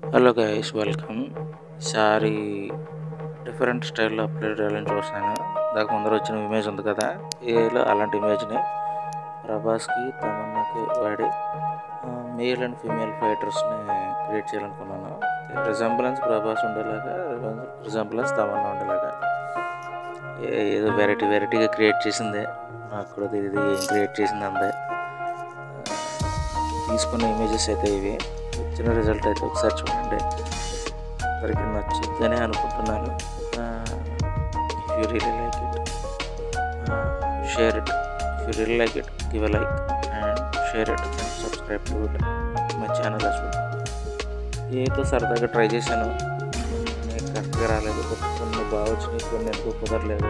Hello guys, welcome. ఈసారి different స్టైల్లో upload చేయాలని చూస్తున్నాను. దాకా ముందర వచ్చిన ఇమేజ్ ఉంది కదా, ఏలో అలాంటి ఇమేజ్ని ప్రభాస్కి తమన్నాకి వాడి మేల్ అండ్ ఫీమేల్ ఫైటర్స్ని క్రియేట్ చేయాలనుకున్నాను. రిజంబులెన్స్ ప్రభాస్ ఉండేలాగా, రిజంబులెన్స్ తమన్నా ఉండేలాగా ఏదో వెరైటీగా క్రియేట్ చేసిందే. నాకు కూడా తెలియదు ఏం క్రియేట్ చేసింది అందే. తీసుకున్న ఇమేజెస్ అయితే ఇవి. వచ్చిన రిజల్ట్ అయితే ఒకసారి చూడండి. అందరికీ నచ్చుద్దని అనుకుంటున్నాను. If you really like it, share it. If you really like it, give a like and share it and subscribe to it my channel as well. ఏదో సరదాగా ట్రై చేశాను, కరెక్ట్గా రాలేదు. కొన్ని బాగా వచ్చినాయి, కొన్ని ఎందుకు కుదరలేదు.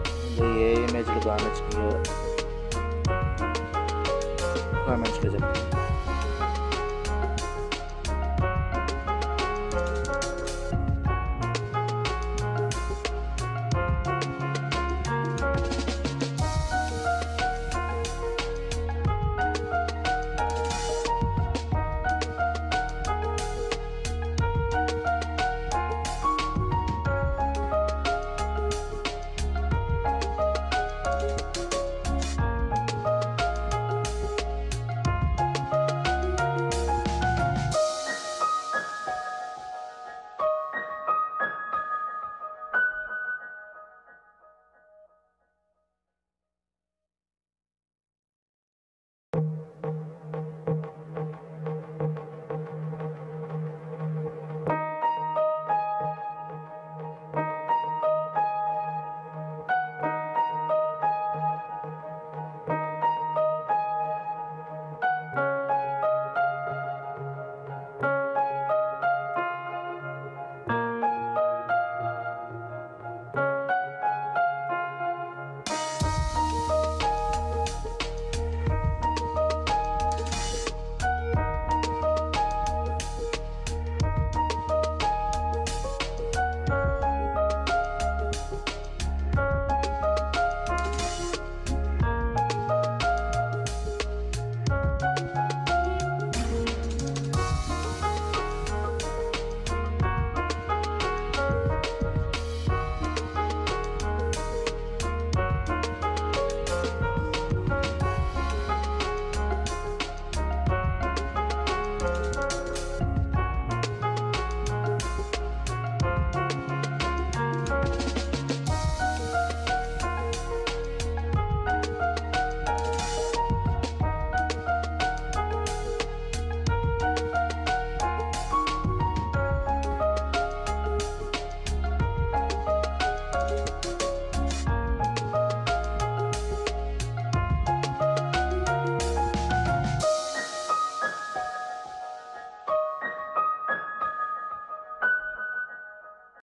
ఏ ఇమేజ్లు బాగా నచ్చినాయో కామెంట్స్లో చెప్తాను.